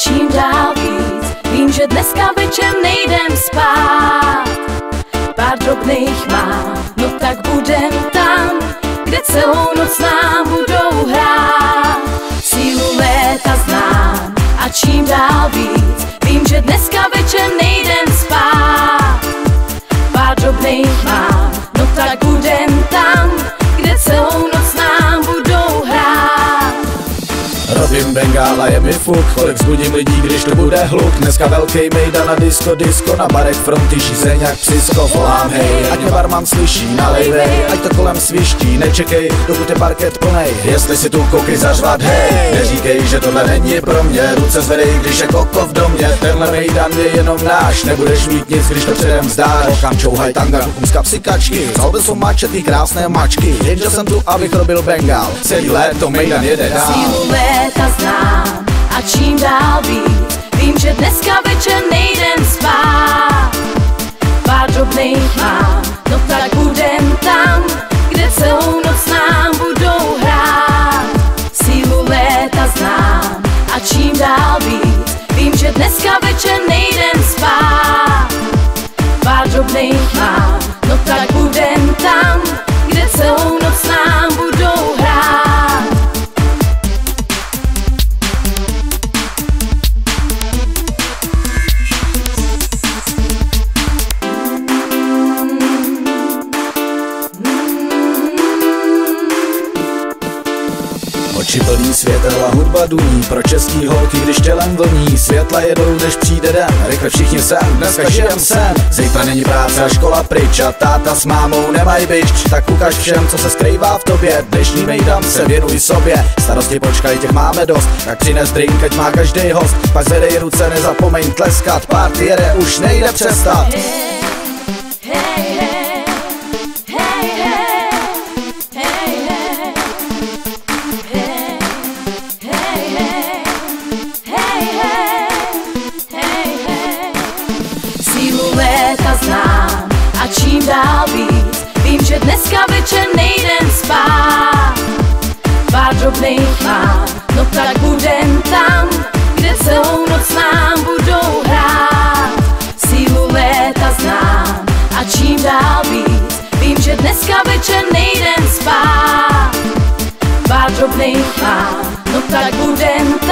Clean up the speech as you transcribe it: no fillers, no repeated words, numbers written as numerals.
čím dál víc. Vím, že dneska večer nejdem spát. Pár drobných mám, no tak budem tam, kde celou noc nám budou hrát. Sílu léta znám a čím dál víc. Vím, že dneska večer nejdem spát. Pár drobných mám, no tak budem tam, kde celou noc nám budou hrát. Robím bengála, je mi fuk, kolik zbudím lidí, když tu bude hluk. Dneska velký mejdan na disco, na barech fronty žízeň jak psisko. Volám hej, ať mě barman slyší, nalejvej, ať to kolem sviští. Nečekej, dokud je parket plnej, jestli si tu koky zařvat, hej. Neříkej, že tohle není pro mě, ruce zvedej, když je koko v domě. Tenhle mejdan je jenom náš, nebudeš mít nic, když to předem vzdáš. Holkám čouhaj tanga, klukům z kapsy kačky, zalbil jsou mačetý krásné mačky. Jenže jsem tu, abych robil bengál, celý léto mejdan jede dál. Léta znám a čím dál víc. Vím, že dneska večer nejdem spát. Pár drobných mám, no tak budem tam, kde celou noc nám budou hrát. Sílu léta znám a čím dál víc. Vím, že dneska večer nejdem spát. Pár drobných mám, no tak budem tam, kde celou noc nám budou hrát. Oči plný světel a hudba duní, pro český holky, když tělem vlní. Světla jedou, než přijde den, rychle všichni sem, dneska žijem sen. Zítra není práce a škola pryč a táta s mámou nemají bič. Tak ukaž všem, co se skrývá v tobě, dnešní mejdan se věnuj sobě. Starosti počkaj, těch máme dost, tak přines drink, ať má každý host. Pak zvedej ruce, nezapomeň tleskat, party jede, už nejde přestat. Znám a čím dál víc. Vím, že dneska večer nejdem spát. Pár drobných mám, no tak budem tam, kde celou noc nám budou hrát. Sílu léta znám a čím dál víc. Vím, že dneska večer nejdem spát. Pár drobných mám, no tak budem